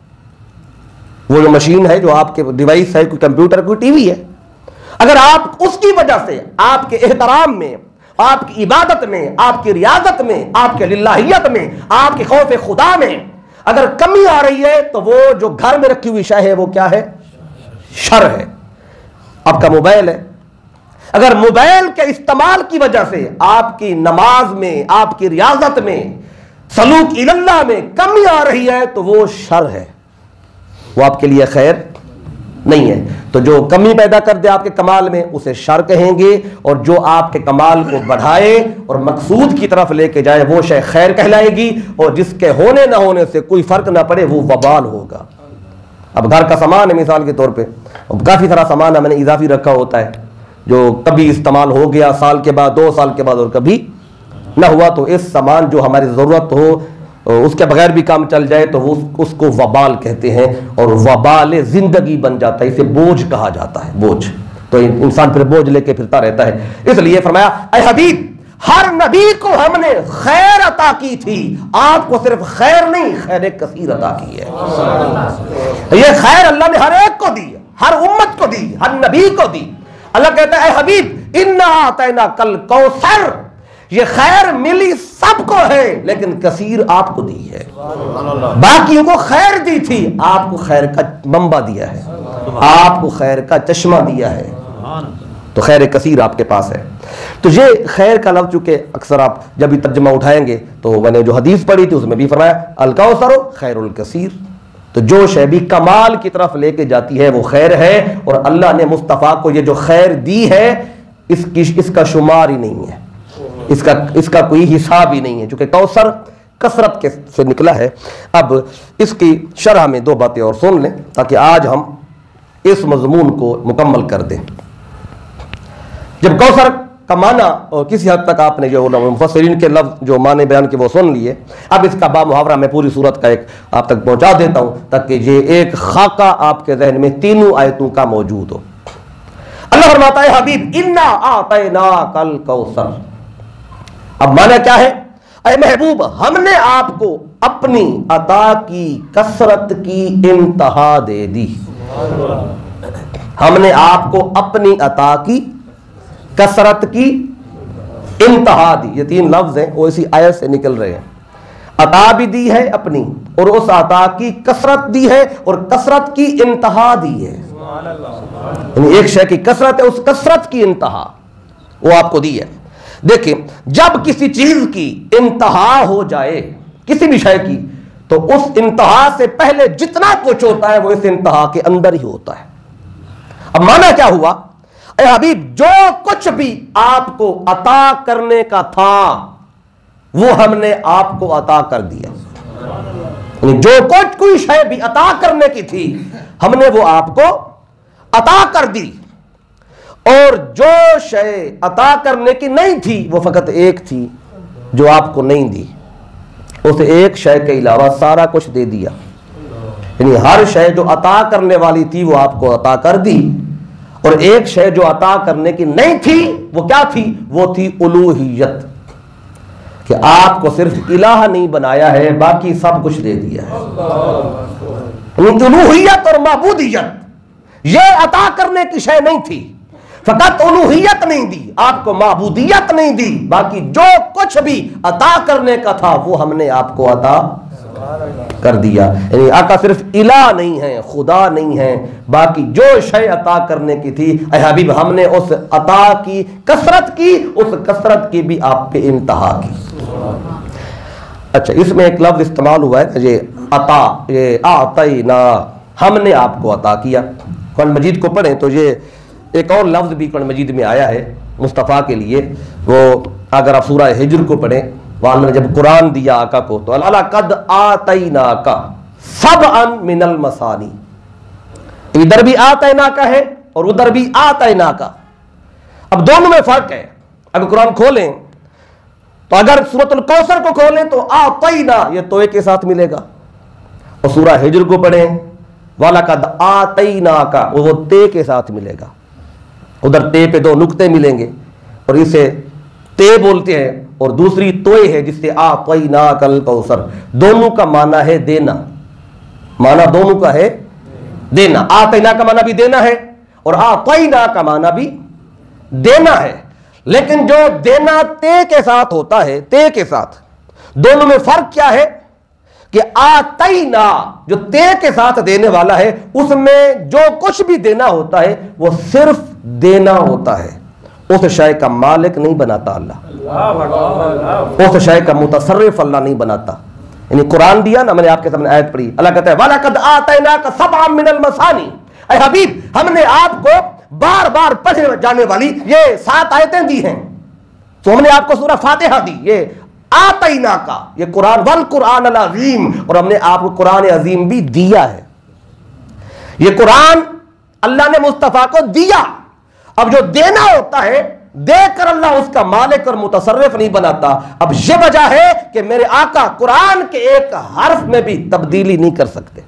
وہ جو مشین ہے، جو آپ کے ڈیوائس ہے، کوئی کمپیوٹر، کوئی ٹی وی ہے، اگر آپ اس کی وجہ سے آپ کے احترام میں، آپ کی عبادت میں، آپ کی ریاضت میں، آپ کے للہیت میں، آپ کے خوف خدا میں اگر کمی آ رہی ہے تو وہ جو گھر میں رکھی ہوئی شے ہے وہ کیا ہے؟ شر ہے۔ آپ کا موبائل ہے، اگر موبائل کے استعمال کی وجہ سے آپ کی نماز میں، آپ کی ریاضت میں، سلوک اللہ میں کمی آ رہی ہے تو وہ شر ہے، وہ آپ کے لیے خیر نہیں ہے۔ تو جو کمی پیدا کر دے آپ کے کمال میں اسے شر کہیں گے، اور جو آپ کے کمال کو بڑھائے اور مقصود کی طرف لے کے جائے وہ شے خیر کہلائے گی، اور جس کے ہونے نہ ہونے سے کوئی فرق نہ پڑے وہ وبال ہوگا۔ اب گھر کا سامان ہے مثال کے طور پہ، کافی سارا سامان ہم نے اضافی رکھا ہوتا ہے جو کبھی استعمال ہو گیا سال کے بعد، 2 سال کے بعد، اور کبھی نہ ہوا، تو اس سامان جو ہماری ضرورت ہو اس کے بغیر بھی کام چل جائے تو اس کو وبال کہتے ہیں، اور وبال زندگی بن جاتا ہے، اسے بوجھ کہا جاتا ہے، بوجھ۔ تو انسان پھر بوجھ لے کے پھرتا رہتا ہے۔ اس لیے فرمایا اے حبیب، ہر نبی کو ہم نے خیر عطا کی تھی، آپ کو صرف خیر نہیں خیر کثیر عطا کی ہے۔ یہ خیر اللہ نے ہر ایک کو دی، ہر امت کو دی، ہر نبی کو دی۔ اللہ کہتا ہے اے حبیب انا اعطیناک الکوثر، یہ خیر ملی سب کو ہے لیکن کثیر آپ کو دی ہے، باقیوں کو خیر دی تھی، آپ کو خیر کا منبع دیا ہے، آپ کو خیر کا چشمہ دیا ہے، تو خیر کثیر آپ کے پاس ہے۔ تو یہ خیر کا لفظ چونکہ اکثر آپ جب بھی ترجمہ اٹھائیں گے تو میں نے جو حدیث پڑھی تھی اس میں بھی فرمایا الکوثر خیر الکثیر، تو جو شے بھی کمال کی طرف لے کے جاتی ہے وہ خیر ہے، اور اللہ نے مصطفیٰ کو یہ جو خیر دی ہے اس کا شمار ہی نہیں ہے، اس کا کوئی حساب ہی نہیں ہے، چونکہ کوثر کثرت سے نکلا ہے۔ اب اس کی شرح میں 2 باتیں اور سن لیں تاکہ آج ہم اس مضمون کو مکمل کر دیں۔ جب کوثر کا معنی اور کسی حد تک آپ نے جو مفسرین کے لفظ جو معنی بیان کے وہ سن لیے، اب اس کا با محاورہ میں پوری صورت کا ایک آپ تک پہنچا دیتا ہوں تاکہ یہ ایک خاکہ آپ کے ذہن میں تینوں آیتوں کا موجود ہو۔ اللہ فرماتا ہے حبیب انا اعطیناک الکوثر، اب معنی کیا ہے؟ اے محبوب ہم نے آپ کو اپنی عطا کی کثرت کی انتہا دے دی، ہم نے آپ کو اپنی عطا کی کثرت کی انتہا دی۔ یہ 3 لفظ ہیں وہ اسی آیت سے نکل رہے ہیں، عطا بھی دی ہے اپنی، اور اس عطا کی کثرت دی ہے، اور کثرت کی انتہا دی ہے، یعنی ایک شے کی کثرت ہے، اس کثرت کی انتہا وہ آپ کو دی ہے۔ دیکھیں جب کسی چیز کی انتہا ہو جائے کسی بھی شے کی تو اس انتہا سے پہلے جتنا کچھ ہوتا ہے وہ اس انتہا کے اندر ہی ہوتا ہے۔ اب معنی کیا ہوا؟ اے حبیب جو کچھ بھی آپ کو عطا کرنے کا تھا وہ ہم نے آپ کو عطا کر دیا، یعنی جو کچھ کوئی شے بھی عطا کرنے کی تھی ہم نے وہ آپ کو عطا کر دی، اور جو شے عطا کرنے کی نہیں تھی وہ فقط ایک تھی جو آپ کو نہیں دی، اسے ایک شے کے علاوہ سارا کچھ دے دیا، یعنی ہر شے جو عطا کرنے والی تھی وہ آپ کو عطا کر دی، اور ایک شے جو عطا کرنے کی نہیں تھی وہ کیا تھی؟ وہ تھی الوہیت، کہ آپ کو صرف الہ نہیں بنایا ہے باقی سب کچھ دے دیا ہے، یعنی الوہیت اور معبودیت یہ عطا کرنے کی شے نہیں تھی، فقط الوہیت نہیں دی، آپ کو معبودیت نہیں دی، باقی جو کچھ بھی عطا کرنے کا تھا وہ ہم نے آپ کو عطا کر دیا. یعنی آقا صرف الہ نہیں ہے، خدا نہیں ہے، باقی جو شے عطا کرنے کی تھی اے حبیب ہم نے اس عطا کی کثرت کی، اس کثرت کی بھی آپ پہ انتہا کی. اچھا اس میں ایک لفظ استعمال ہوا ہے یہ عطا، یہ اعطینا، ہم نے آپ کو عطا کیا. قرآن مجید کو پڑھیں تو یہ ایک اور لفظ بھی قرآن مجید میں آیا ہے مصطفیٰ کے لیے. وہ اگر آپ سورہ ہجر کو پڑھیں، وہاں نے جب قرآن دیا آقا کو تو لقد آتیناک سبعا من المثانی، ادھر بھی آتیناک ہے اور ادھر بھی آتیناک. اب دونوں میں فرق ہے. اگر قرآن کھولیں تو اگر سورۃ الکوثر کو کھولیں تو آتینا یہ توئے کے ساتھ ملے گا، اور سورہ ہجر کو پڑھیں وَلَقَدْ آتَيْنَاكَ وہ تے کے ساتھ ملے گا. ادھر تے پہ دو نقطے ملیں گے اور اسے تے بولتے ہیں، اور دوسری توئے ہے جس سے آتَيْنَاكَ الْكَوْثَرَ. دونوں کا معنی ہے دینا، معنی دونوں کا ہے دینا. آتینا کا معنی بھی دینا ہے اور آتینا کا معنی بھی دینا ہے. لیکن جو دینا تے کے ساتھ ہوتا ہے، تے کے ساتھ، دونوں میں فرق کیا ہے کہ آتینا جو تے کے ساتھ دینے والا ہے اس میں جو کچھ بھی دینا ہوتا ہے وہ صرف دینا ہوتا ہے، اس شے کا مالک نہیں بناتا اللہ، اس شے کا متصرف اللہ نہیں بناتا. یعنی قرآن دیا نا، میں نے آپ کے سامنے آیت پڑھی، اللہ کہتا ہے وَلَقَدْ آتَيْنَاكَ سَبْعًا مِنَ الْمَثَانِي. اے حبیب ہم نے آپ کو بار بار پڑھے جانے والی یہ 7 آیتیں دی ہیں. تو ہم نے آپ کو سورہ فاتحہ دی، یہ آتینا کا، یہ قرآن والقرآن العظیم، اور ہم نے آپ کو قرآن عظیم بھی دیا ہے. یہ قرآن اللہ نے مصطفیٰ کو دیا. اب جو دینا ہوتا ہے دے کر اللہ اس کا مالک اور متصرف نہیں بناتا. اب یہ وجہ ہے کہ میرے آقا قرآن کے ایک حرف میں بھی تبدیلی نہیں کر سکتے.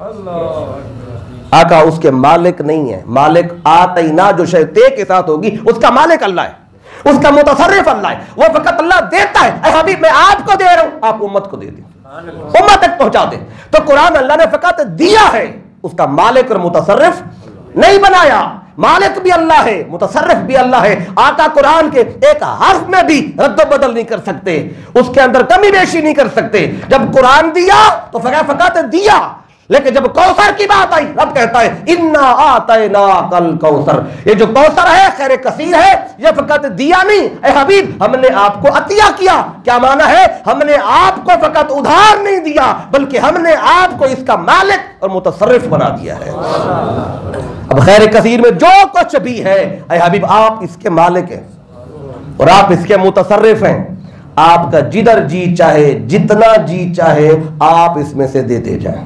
آقا اس کے مالک نہیں ہے. مالک آتینا جو شے تے کے ساتھ ہوگی اس کا مالک اللہ ہے، اس کا متصرف اللہ ہے، وہ فقط اللہ دیتا ہے. اے حبیب میں آپ کو دے رہا ہوں، آپ امت کو دے دیں، امت تک پہنچا دیں. تو قرآن اللہ نے فقط دیا ہے، اس کا مالک اور متصرف نہیں بنایا. مالک بھی اللہ ہے، متصرف بھی اللہ ہے. آقا قرآن کے ایک حرف میں بھی رد و بدل نہیں کر سکتے، اس کے اندر کمی بیشی نہیں کر سکتے. جب قرآن دیا تو فقط دیا، لیکن جب کوثر کی بات آئی رب کہتا ہے انا آتیناک الکوثر. یہ جو کوثر ہے خیر کثیر ہے، یہ فقط دیا نہیں اے حبیب، ہم نے آپ کو عطیہ کیا. کیا معنی ہے؟ ہم نے آپ کو فقط ادھار نہیں دیا بلکہ ہم نے آپ کو اس کا مالک اور متصرف بنا دیا ہے. اب خیر کثیر میں جو کچھ بھی ہے اے حبیب آپ اس کے مالک ہیں اور آپ اس کے متصرف ہیں. آپ کا جدھر جی چاہے جتنا جی چاہے آپ اس میں سے دیتے جائیں.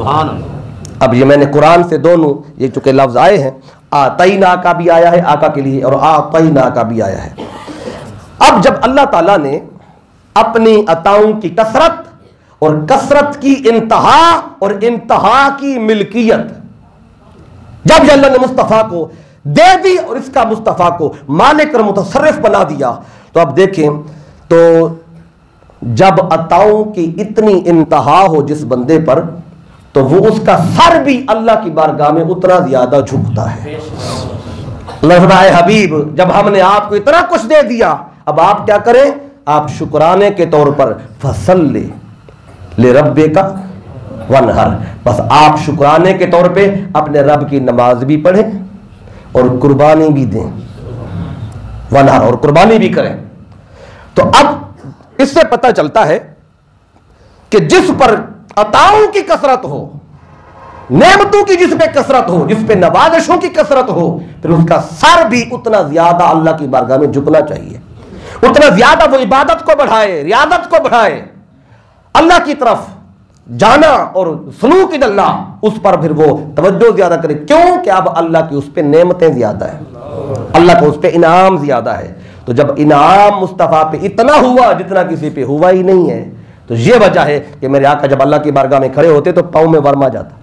اب یہ میں نے قرآن سے دونوں یہ چونکہ لفظ آئے ہیں، آتینا کا بھی آیا ہے آقا کے لیے اور آتینا کا بھی آیا ہے. اب جب اللہ تعالیٰ نے اپنی عطاؤں کی کثرت اور کثرت کی انتہا اور انتہا کی ملکیت جب اللہ نے مصطفیٰ کو دے دی اور اس کا مصطفیٰ کو مالک اور متصرف بنا دیا، تو اب دیکھیں تو جب عطاؤں کی اتنی انتہا ہو جس بندے پر تو وہ اس کا سر بھی اللہ کی بارگاہ میں اتنا زیادہ جھکتا ہے. اللہ فرمائے حبیب جب ہم نے آپ کو اتنا کچھ دے دیا اب آپ کیا کریں؟ آپ شکرانے کے طور پر فصلی لربک وانحر، بس آپ شکرانے کے طور پہ اپنے رب کی نماز بھی پڑھیں اور قربانی بھی دیں، وانحر اور قربانی بھی کریں. تو اب اس سے پتہ چلتا ہے کہ جس پر عطاؤں کی کثرت ہو، نعمتوں کی جس پہ کثرت ہو، جس پہ نوازشوں کی کثرت ہو، پھر اس کا سر بھی اتنا زیادہ اللہ کی بارگاہ میں جھکنا چاہیے، اتنا زیادہ وہ عبادت کو بڑھائے، ریاضت کو بڑھائے، اللہ کی طرف جانا اور سلوک اللہ اس پر پھر وہ توجہ زیادہ کرے. کیوں کہ اب اللہ کی اس پہ نعمتیں زیادہ ہیں، اللہ کو اس پہ انعام زیادہ ہے. تو جب انعام مصطفیٰ پہ اتنا ہوا جتنا کسی پہ ہوا ہی نہیں ہے، تو یہ وجہ ہے کہ میرے آقا جب اللہ کی بارگاہ میں کھڑے ہوتے تو پاؤں میں ورما جاتا.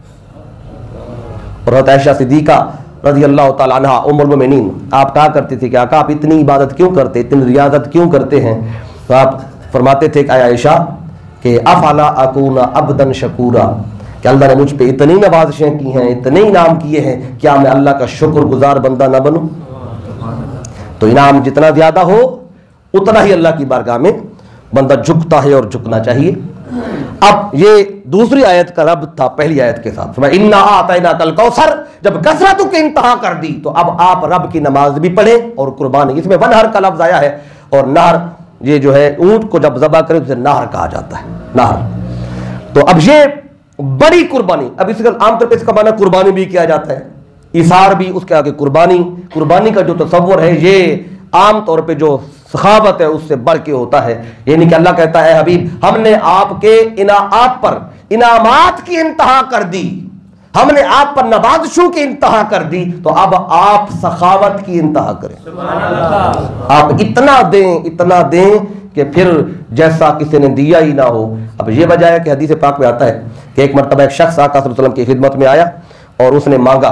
اور حضرت عائشہ صدیقہ رضی اللہ تعالیٰ عنہ ام المؤمنین آپ کہا کرتے تھے کہ آقا آپ اتنی عبادت کیوں کرتے، اتنی ریاضت کیوں کرتے ہیں؟ تو آپ فرماتے تھے کہ اے عائشہ کہ افلا اکون عبدا شکورا، کہ اللہ نے مجھ پہ اتنی نوازشیں کی ہیں، اتنے انعام کیے ہیں، کیا میں اللہ کا شکر گزار بندہ نہ بنوں؟ تو انعام جتنا زیادہ ہو اتنا ہی اللہ کی بارگاہ میں بندہ جھکتا ہے اور جھکنا چاہیے۔ اب یہ دوسری آیت کا ربط تھا پہلی آیت کے ساتھ، اِنَّا أَعْطَيْنَاكَ الْكَوْثَرَ، جب کثرتوں کی انتہا کر دی تو اب آپ رب کی نماز بھی پڑھیں اور قربانی، اس میں ونہر کا لفظ آیا ہے، اور نہر یہ جو ہے اونٹ کو جب ذبح کرے اسے نہر کہا جاتا ہے، نہر۔ تو اب یہ بڑی قربانی، اب اس کا عام طور پہ اس کا معنی قربانی بھی کیا جاتا ہے، ایثار بھی، اس کے آگے قربانی۔ قربانی کا جو تصور ہے یہ عام طور پہ جو سخاوت ہے اس سے بڑھ کے ہوتا ہے، یعنی کہ اللہ کہتا ہے حبیب ہم نے آپ کے انعامات پر انعامات کی انتہا کر دی، ہم نے آپ پر نوازشوں کی انتہا کر دی، تو اب آپ سخاوت کی انتہا کریں، آپ اتنا دیں کہ پھر جیسا کسی نے دیا ہی نہ ہو۔ اب یہ وجہ ہے کہ حدیث پاک میں آتا ہے کہ ایک مرتبہ ایک شخص آقا صلی اللہ علیہ وسلم کی خدمت میں آیا اور اس نے مانگا،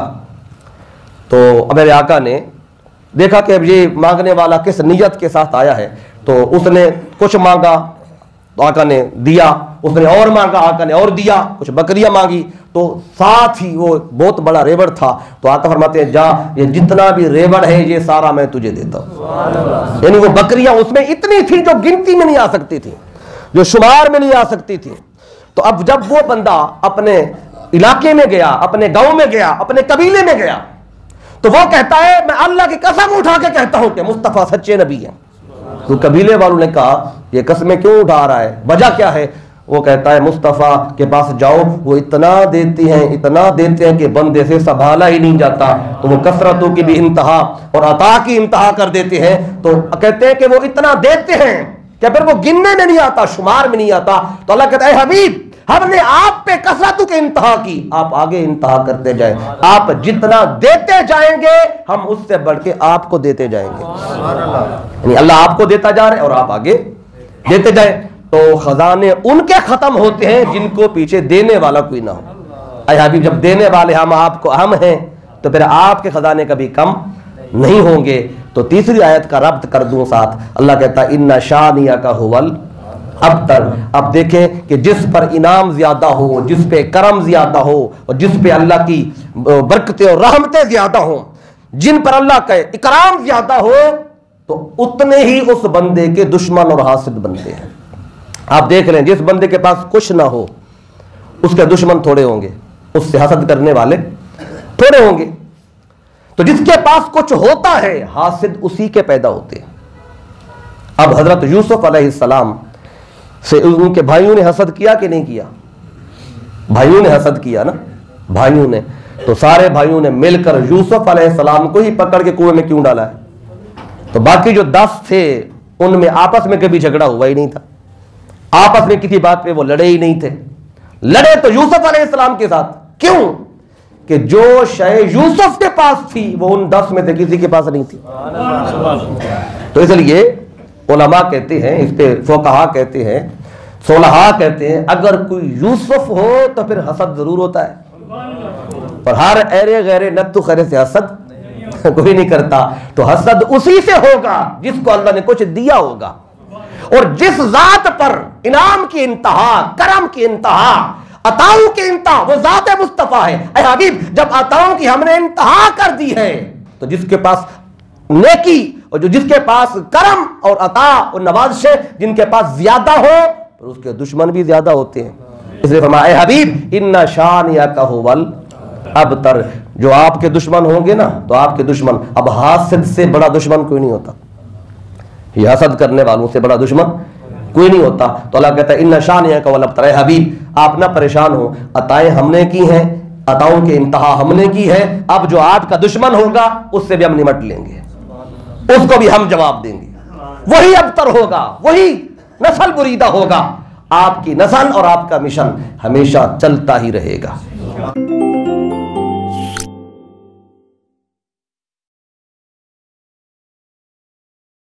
تو میرے آقا نے دیکھا کہ اب یہ مانگنے والا کس نیت کے ساتھ آیا ہے، تو اس نے کچھ مانگا تو آقا نے دیا، اس نے اور مانگا آقا نے اور دیا، کچھ بکریاں مانگی تو ساتھ ہی وہ بہت بڑا ریوڑ تھا، تو آقا فرماتے ہیں جا یہ جتنا بھی ریوڑ ہے یہ سارا میں تجھے دیتا ہوں۔ یعنی وہ بکریاں اس میں اتنی تھی جو گنتی میں نہیں آ سکتی تھی، جو شمار میں نہیں آ سکتی تھی۔ تو اب جب وہ بندہ اپنے علاقے میں گیا، اپنے گاؤں میں گیا، اپنے قبیلے میں گیا، تو وہ کہتا ہے میں اللہ کی قسم اٹھا کے کہتا ہوں کہ مصطفیٰ سچے نبی ہیں۔ تو قبیلے والوں نے کہا یہ قسمیں کیوں اٹھا رہا ہے، وجہ کیا ہے؟ وہ کہتا ہے مصطفیٰ کے پاس جاؤ، وہ اتنا دیتے ہیں کہ بندے سے سنبھالا ہی نہیں جاتا، تو وہ کثرتوں کی بھی انتہا اور عطا کی انتہا کر دیتے ہیں، تو کہتے ہیں کہ وہ اتنا دیتے ہیں کہ پھر وہ گننے میں نہیں آتا، شمار میں نہیں آتا۔ تو اللہ کہتا ہے اے حبیب ہم نے آپ پہ کثرتوں کی انتہا کی، آپ آگے انتہا کرتے جائیں، آپ جتنا دیتے جائیں گے ہم اس سے بڑھ کے آپ کو دیتے جائیں گے، یعنی اللہ آپ کو دیتا جا رہا ہے اور آپ آگے دیتے جائیں۔ تو خزانے ان کے ختم ہوتے ہیں جن کو پیچھے دینے والا کوئی نہ ہو۔ اے حبیب جب دینے والے ہم ہیں تو پھر آپ کے خزانے کبھی کم نہیں ہوں گے۔ تو تیسری آیت کا ربط کر دوں ساتھ، اللہ کہتا ہے اِنَّ شَانِئَکَ هُوَ الْأَبْتَرُ۔ اب دیکھیں کہ جس پر انعام زیادہ ہو، جس پہ کرم زیادہ ہو، اور جس پہ اللہ کی برکتیں اور رحمتیں زیادہ ہوں، جن پر اللہ کا اکرام زیادہ ہو، تو اتنے ہی اس بندے کے دشمن اور حاسد بنتے ہیں۔ آپ دیکھ لیں جس بندے کے پاس کچھ نہ ہو اس کے دشمن تھوڑے ہوں گے، اس سے حسد کرنے والے تھوڑے ہوں گے، تو جس کے پاس کچھ ہوتا ہے حاسد اسی کے پیدا ہوتے ہیں۔ اب حضرت یوسف علیہ السلام سے ان کے بھائیوں نے حسد کیا کہ نہیں کیا؟ بھائیوں نے حسد کیا نا، بھائیوں نے، تو سارے بھائیوں نے مل کر یوسف علیہ السلام کو ہی پکڑ کے کنویں میں کیوں ڈالا ہے؟ تو باقی جو 10 تھے ان میں آپس میں کبھی جھگڑا ہوا ہی نہیں تھا، آپس میں کسی بات پہ وہ لڑے ہی نہیں تھے، لڑے تو یوسف علیہ السلام کے ساتھ، کیوں؟ کہ جو شے یوسف کے پاس تھی وہ ان 10 میں سے کسی کے پاس نہیں تھی۔ تو اس لیے علماء کہتے ہیں، اس پہ فقہا کہتے ہیں، صلحاء کہتے ہیں، اگر کوئی یوسف ہو تو پھر حسد ضرور ہوتا ہے، اور ہر ایرے غیرے نتو خیرے سے حسد کوئی نہیں کرتا۔ تو حسد اسی سے ہوگا جس کو اللہ نے کچھ دیا ہوگا، اور جس ذات پر انعام کی انتہا، کرم کی انتہا، عطاؤں کی انتہا، وہ ذات مصطفیٰ ہے۔ اے حبیب جب عطاؤں کی ہم نے انتہا کر دی ہے تو جس کے پاس نیکی اور جس کے پاس کرم اور عطا اور نوازشیں جن کے پاس زیادہ ہو تو اس کے دشمن بھی زیادہ ہوتے ہیں۔ اس لیے فرمایا اے حبیب اِنَّ شَانِئَکَ هُوَ الْأَبْتَرُ، جو آپ کے دشمن ہوں گے نا تو آپ کے دشمن، اب حاسد سے بڑا دشمن کوئی نہیں ہوتا، یہ حسد کرنے والوں سے بڑا دشمن کوئی نہیں ہوتا۔ تو اللہ کہتا ہے اِنَّ شَانِئَکَ هُوَ الْأَبْتَرُ، اے حبیب آپ نہ پریشان ہو، عطائیں ہم نے کی ہیں، عطاؤں کی انتہا ہم نے کی ہے، اب جو آپ کا دشمن ہوگا اس سے بھی ہم نمٹ لیں گے، اس کو بھی ہم جواب دیں گے، وہی ابتر ہوگا، وہی نسل بریدہ ہوگا، آپ کی نسل اور آپ کا مشن ہمیشہ چلتا ہی رہے گا۔